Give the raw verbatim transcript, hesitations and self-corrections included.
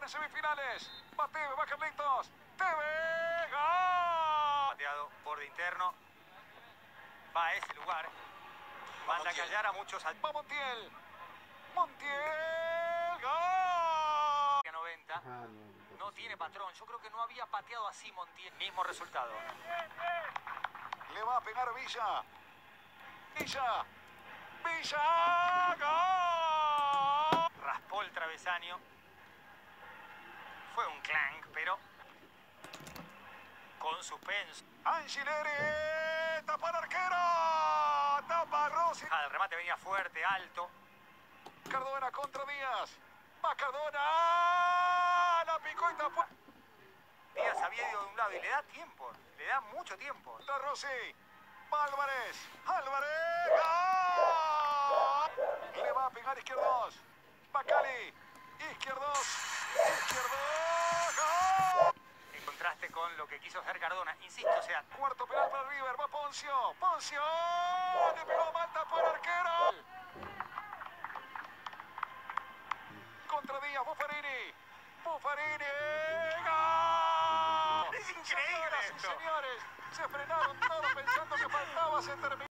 en semifinales. Va Teve, va Carlitos. Teve, ¡gol! Pateado, borde interno. Va a ese lugar. Manda a callar a muchos. Al... Va Montiel. Montiel, ¡gol! noventa. No tiene patrón. Yo creo que no había pateado así Montiel. Mismo resultado. Le va a pegar Villa. Villa. Villa, ¡gol! Raspó el travesaño. Fue un clank, pero con suspenso. Angileri, tapa al arquero. Tapa Rossi. Ah, el remate venía fuerte, alto. Cardona contra Díaz. Va Cardona. La picó y tapó. Díaz había ido de un lado y le da tiempo. Le da mucho tiempo. Está Rossi. Va Álvarez. Álvarez. ¡Gol! Le va a pegar Izquierdos. Va Cali. Izquierdos. Izquierdos. ¡Gol! En contraste con lo que quiso hacer Cardona. Insisto, o sea... Cuarto penal para River. Va Poncio. Poncio. Le pegó mal, tapó el arquero. Contra Díaz. Buffarini. Buffarini. ¡Gol! Es increíble Señoras y esto. señores, se frenaron todos pensando que faltaba, se terminó.